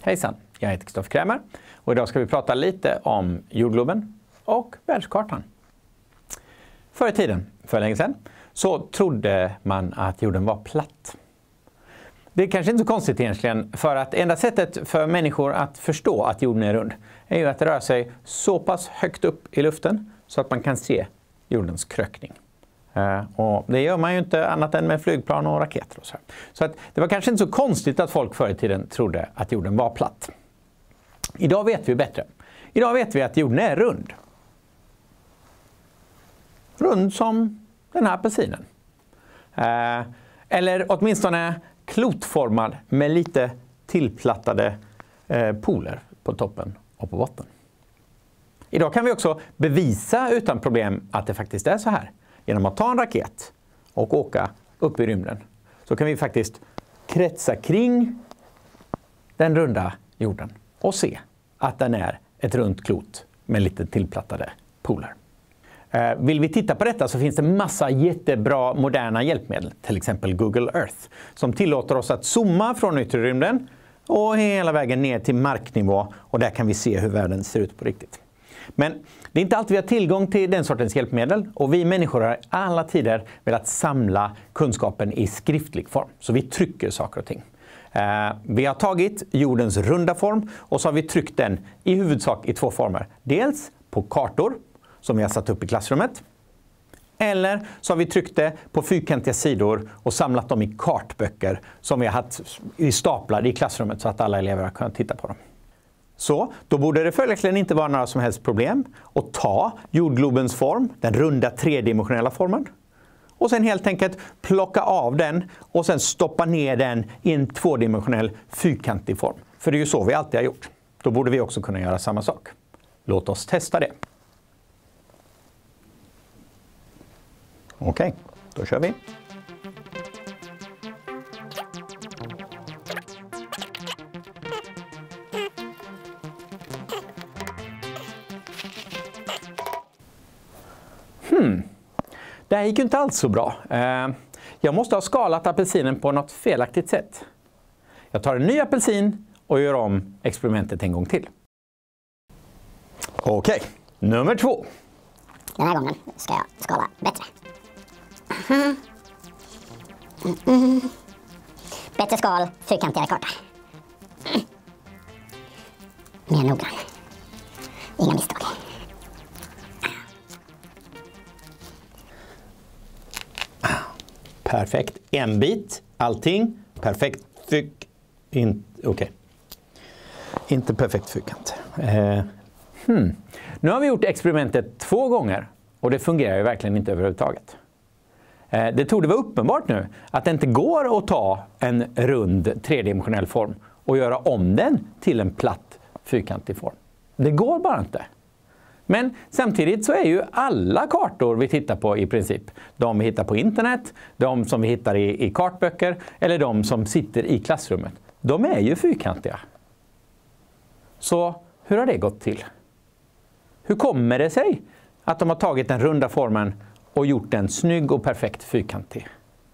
Hejsan, jag heter Kristoffer Krämer och idag ska vi prata lite om jordgloben och världskartan. Förr i tiden, för länge sedan, så trodde man att jorden var platt. Det är kanske inte så konstigt egentligen, för att enda sättet för människor att förstå att jorden är rund är ju att röra sig så pass högt upp i luften så att man kan se jordens krökning. Och det gör man ju inte annat än med flygplan och raketer och så. Så att det var kanske inte så konstigt att folk förr i tiden trodde att jorden var platt. Idag vet vi bättre. Idag vet vi att jorden är rund. Rund som den här apelsinen. Eller åtminstone klotformad med lite tillplattade poler på toppen och på botten. Idag kan vi också bevisa utan problem att det faktiskt är så här. Genom att ta en raket och åka upp i rymden så kan vi faktiskt kretsa kring den runda jorden och se att den är ett runt klot med lite tillplattade poler. Vill vi titta på detta så finns det massa jättebra moderna hjälpmedel, till exempel Google Earth, som tillåter oss att zooma från yttre rymden och hela vägen ner till marknivå, och där kan vi se hur världen ser ut på riktigt. Men det är inte alltid vi har tillgång till den sortens hjälpmedel, och vi människor har i alla tider velat samla kunskapen i skriftlig form, så vi trycker saker och ting. Vi har tagit jordens runda form och så har vi tryckt den i huvudsak i två former. Dels på kartor som vi har satt upp i klassrummet, eller så har vi tryckt det på fyrkantiga sidor och samlat dem i kartböcker som vi har haft i staplar i klassrummet så att alla elever har kunnat titta på dem. Så då borde det följaktligen inte vara några som helst problem att ta jordglobens form, den runda tredimensionella formen, och sen helt enkelt plocka av den och sen stoppa ner den i en tvådimensionell fyrkantig form. För det är ju så vi alltid har gjort. Då borde vi också kunna göra samma sak. Låt oss testa det. Okej, då kör vi. Det här gick ju inte alls så bra. Jag måste ha skalat apelsinen på något felaktigt sätt. Jag tar en ny apelsin och gör om experimentet en gång till. Okej, nummer 2. Den här gången ska jag skala bättre. Bättre skal, fyrkantigare karta. Mer noggrann. Inga misstag. Perfekt. En bit. Allting. Perfekt. Okej. Inte perfekt fyrkant. Nu har vi gjort experimentet 2 gånger och det fungerar ju verkligen inte överhuvudtaget. Det torde vara uppenbart nu att det inte går att ta en rund tredimensionell form och göra om den till en platt fyrkantig form. Det går bara inte. Men samtidigt så är ju alla kartor vi tittar på i princip, de vi hittar på internet, de som vi hittar i kartböcker eller de som sitter i klassrummet, de är ju fyrkantiga. Så hur har det gått till? Hur kommer det sig att de har tagit den runda formen och gjort den snygg och perfekt fyrkantig?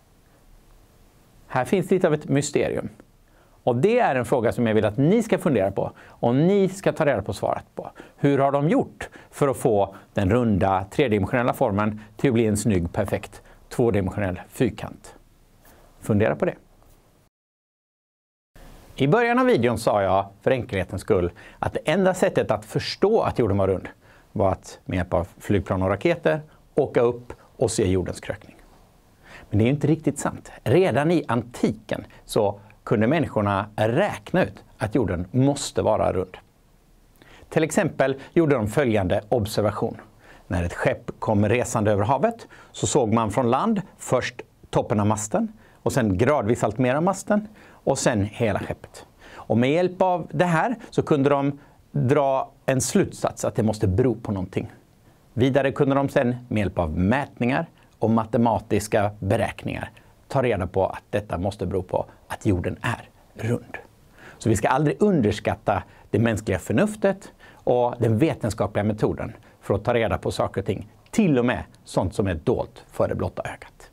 Här finns lite av ett mysterium. Och det är en fråga som jag vill att ni ska fundera på och ni ska ta reda på svaret på. Hur har de gjort för att få den runda tredimensionella formen till att bli en snygg, perfekt tvådimensionell fyrkant? Fundera på det. I början av videon sa jag för enkelhetens skull att det enda sättet att förstå att jorden var rund var att med hjälp av flygplan och raketer åka upp och se jordens krökning. Men det är ju inte riktigt sant. Redan i antiken så kunde människorna räkna ut att jorden måste vara rund. Till exempel gjorde de följande observation. När ett skepp kom resande över havet så såg man från land först toppen av masten och sen gradvis allt mer av masten och sen hela skeppet. Och med hjälp av det här så kunde de dra en slutsats att det måste bero på någonting. Vidare kunde de sen med hjälp av mätningar och matematiska beräkningar ta reda på att detta måste bero på att jorden är rund. Så vi ska aldrig underskatta det mänskliga förnuftet och den vetenskapliga metoden för att ta reda på saker och ting, till och med sånt som är dolt för det blotta ögat.